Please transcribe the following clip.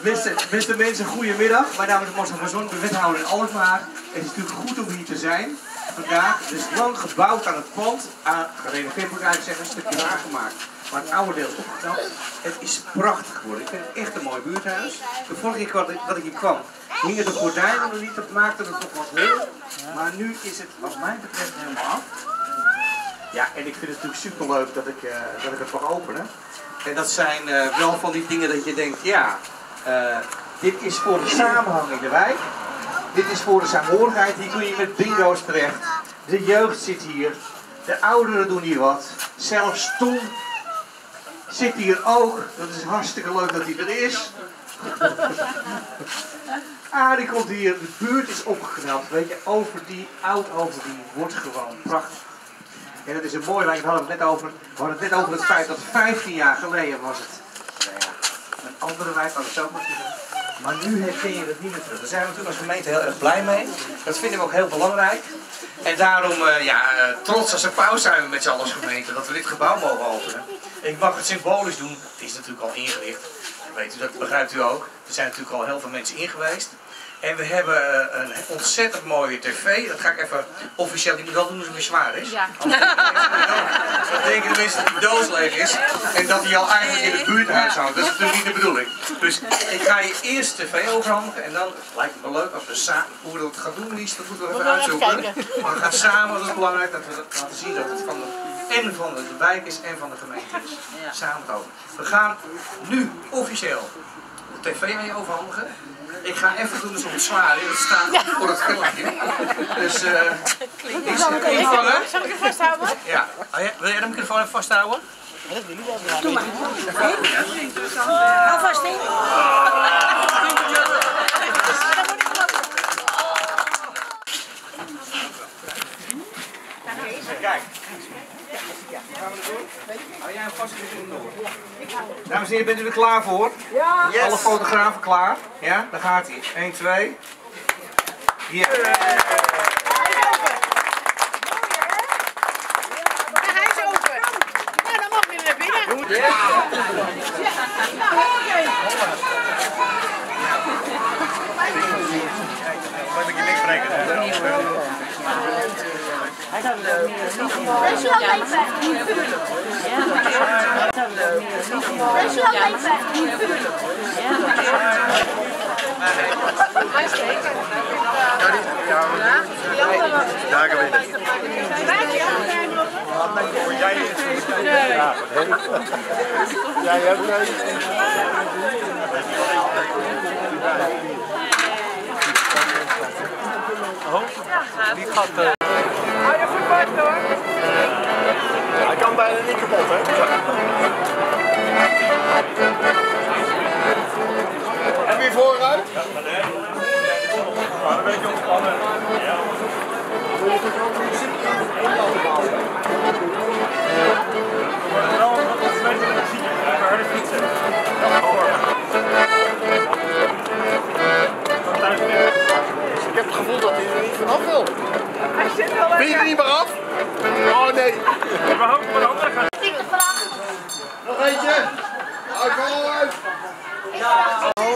Beste mensen, goedemiddag. Mijn naam is Marcel van Zon, de wethouder in Alkmaar. Het is natuurlijk goed om hier te zijn vandaag. Er is lang gebouwd aan het pand, gerenoveerd moet ik eigenlijk zeggen, een stukje aangemaakt. Maar het oude deel is opgeknapt. Het is prachtig geworden. Ik vind het echt een mooi buurthuis. De vorige keer dat ik hier kwam, hingen de gordijnen nog niet, dat maakte het nog wat heel. Maar nu is het wat mij betreft helemaal af. Ja, en ik vind het natuurlijk superleuk dat ik het mag openen. En dat zijn wel van die dingen dat je denkt, ja, dit is voor de samenhang in de wijk. Dit is voor de saamhorigheid. Hier kun je met bingo's terecht. De jeugd zit hier. De ouderen doen hier wat. Zelfs Tom zit hier ook. Dat is hartstikke leuk dat hij er is. Die komt hier. De buurt is opgeknapt. Weet je, Overdie, Oud-Overdie wordt gewoon prachtig. En dat is een mooie wijk. We hadden het net over het feit dat 15 jaar geleden was het. Nou ja, een andere wijk, had ik zo maar zeggen. Maar nu herken je het niet meer terug. Daar zijn we natuurlijk als gemeente heel erg blij mee. Dat vinden we ook heel belangrijk. En daarom, trots als een pauw zijn we met z'n allen als gemeente dat we dit gebouw mogen openen. Ik mag het symbolisch doen. Het is natuurlijk al ingericht. Weet u, dat begrijpt u ook. Er zijn natuurlijk al heel veel mensen in geweest. En we hebben een ontzettend mooie tv. Dat ga ik even officieel, die moet wel doen als het weer zwaar is. Ja. Dan denken de mensen dat die doos leeg is. En dat hij al eigenlijk in het buurthuis hangt. Dat is natuurlijk niet de bedoeling. Dus ik ga je eerst tv overhandigen. En dan lijkt het me leuk als we samen, hoe we dat gaan doen is, dat moeten we even uitzoeken. Maar we gaan samen, dat is belangrijk, dat we dat laten zien dat het van de wijk is en van de gemeente is. Samen het over. We gaan nu officieel de tv aan je overhandigen. Ik ga even doen alsof het zwaar is, dat staat voor het filmpje. Dus zal ik het vasthouden? Ja. Wil jij de microfoon even vasthouden? Ja, dat wil ik wel. Doe maar. Hou vast, hè? Kijk. Gaan we het doen? Hou jij hem vast en door. Dames en heren, bent u er klaar voor? Ja. Yes. Alle fotografen klaar? Ja, daar gaat hij. 1, 2. Ja. Hij is open. Nou, dan mag je naar binnen. Ja. Mag ik je niks breken? Hij gaat er niet. Wees je al even? Wees je al even? Ja, ik weet het. Voor jij is het. Ja, jij hebt het. Wie gaat hou je goed vast hoor. Hij kan bijna niet kapot, hè? En wie vooruit? Ja, een beetje ontspannen. Ja. Ik heb het gevoel dat hij er niet vanaf wil. Hij zit wel. Ben je er niet meer af? Oh nee. We hopen voor de andere gaan. Nog eentje. Uit. Ja.